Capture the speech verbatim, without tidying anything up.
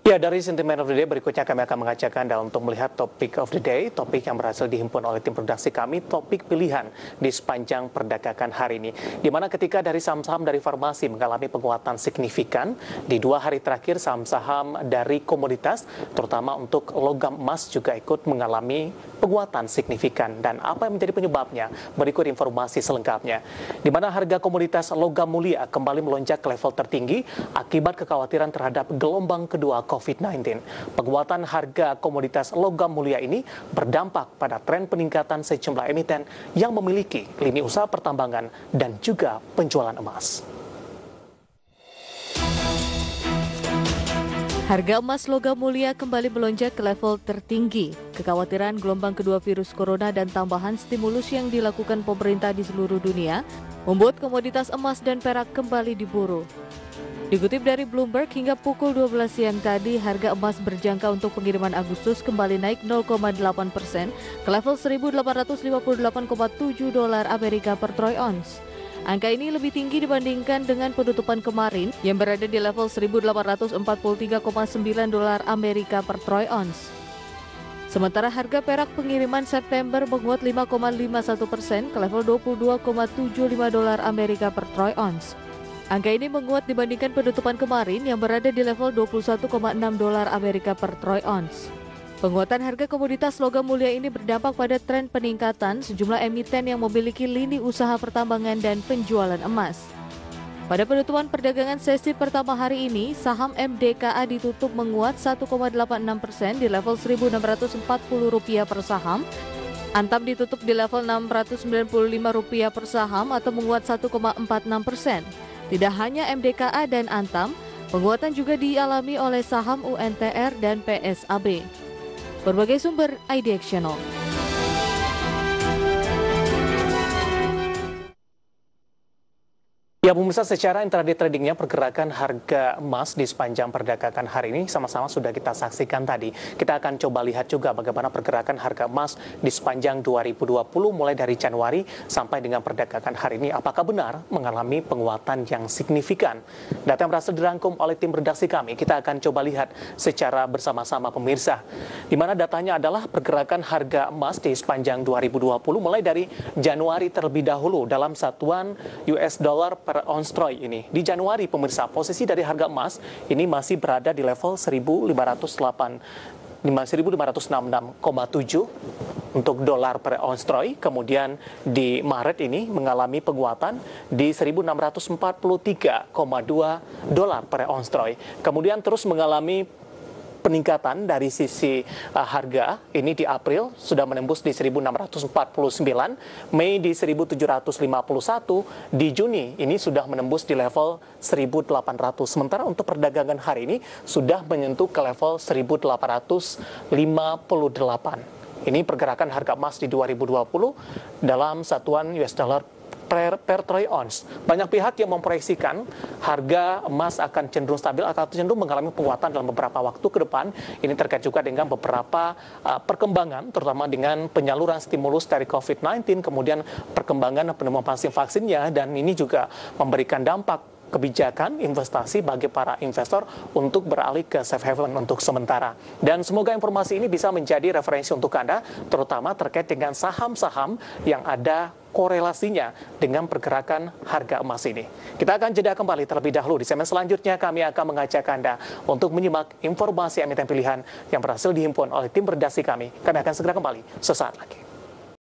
Ya, dari sentimen of the day berikutnya kami akan mengajak Anda untuk melihat topik of the day, topik yang berhasil dihimpun oleh tim produksi kami, topik pilihan di sepanjang perdagangan hari ini. Di mana ketika dari saham-saham dari farmasi mengalami penguatan signifikan, di dua hari terakhir saham-saham dari komoditas, terutama untuk logam emas juga ikut mengalami penguatan signifikan. Dan apa yang menjadi penyebabnya? Berikut informasi selengkapnya. Di mana harga komoditas logam mulia kembali melonjak ke level tertinggi akibat kekhawatiran terhadap gelombang kedua covid sembilan belas. Penguatan harga komoditas logam mulia ini berdampak pada tren peningkatan sejumlah emiten yang memiliki lini usaha pertambangan dan juga penjualan emas. Harga emas logam mulia kembali melonjak ke level tertinggi. Kekhawatiran gelombang kedua virus corona dan tambahan stimulus yang dilakukan pemerintah di seluruh dunia membuat komoditas emas dan perak kembali diburu. Dikutip dari Bloomberg, hingga pukul dua belas siang tadi, harga emas berjangka untuk pengiriman Agustus kembali naik nol koma delapan persen ke level seribu delapan ratus lima puluh delapan koma tujuh dolar Amerika per troy ounce. Angka ini lebih tinggi dibandingkan dengan penutupan kemarin yang berada di level seribu delapan ratus empat puluh tiga koma sembilan dolar Amerika per troy ounce. Sementara harga perak pengiriman September menguat lima koma lima satu persen ke level dua puluh dua koma tujuh lima dolar Amerika per troy ounce. Angka ini menguat dibandingkan penutupan kemarin yang berada di level dua puluh satu koma enam dolar Amerika per troy ounce. Penguatan harga komoditas logam mulia ini berdampak pada tren peningkatan sejumlah emiten yang memiliki lini usaha pertambangan dan penjualan emas. Pada penutupan perdagangan sesi pertama hari ini, saham M D K A ditutup menguat satu koma delapan enam persen di level seribu enam ratus empat puluh rupiah per saham. Antam ditutup di level enam ratus sembilan puluh lima rupiah per saham atau menguat satu koma empat enam persen. Tidak hanya M D K A dan Antam, penguatan juga dialami oleh saham U N T R dan P S A B. Berbagai sumber I D X Channel. Ya, pemirsa, secara intraday tradingnya pergerakan harga emas di sepanjang perdagangan hari ini sama-sama sudah kita saksikan tadi. Kita akan coba lihat juga bagaimana pergerakan harga emas di sepanjang dua ribu dua puluh mulai dari Januari sampai dengan perdagangan hari ini. Apakah benar mengalami penguatan yang signifikan? Data yang berhasil dirangkum oleh tim redaksi kami, kita akan coba lihat secara bersama-sama pemirsa. Di mana datanya adalah pergerakan harga emas di sepanjang dua ribu dua puluh mulai dari Januari terlebih dahulu dalam satuan U S dollar per ounce troy ini. Di Januari, pemirsa, posisi dari harga emas ini masih berada di level seribu lima ratus enam puluh enam koma tujuh untuk dolar per ounce troy. Kemudian di Maret ini mengalami penguatan di seribu enam ratus empat puluh tiga koma dua dolar per ounce troy. Kemudian terus mengalami peningkatan dari sisi uh, harga ini di April sudah menembus di seribu enam ratus empat puluh sembilan, Mei di seribu tujuh ratus lima puluh satu, di Juni ini sudah menembus di level seribu delapan ratus. Sementara untuk perdagangan hari ini sudah menyentuh ke level seribu delapan ratus lima puluh delapan. Ini pergerakan harga emas di dua ribu dua puluh dalam satuan U S dollar Per, per troy ounce. Banyak pihak yang memproyeksikan harga emas akan cenderung stabil atau cenderung mengalami penguatan dalam beberapa waktu ke depan. Ini terkait juga dengan beberapa uh, perkembangan, terutama dengan penyaluran stimulus dari covid sembilan belas, kemudian perkembangan penemuan vaksin vaksinnya, dan ini juga memberikan dampak kebijakan investasi bagi para investor untuk beralih ke safe haven untuk sementara. Dan semoga informasi ini bisa menjadi referensi untuk Anda, terutama terkait dengan saham-saham yang ada korelasinya dengan pergerakan harga emas ini. Kita akan jeda kembali terlebih dahulu. Di segmen selanjutnya kami akan mengajak Anda untuk menyimak informasi emiten pilihan yang berhasil dihimpun oleh tim redaksi kami. Kami akan segera kembali sesaat lagi.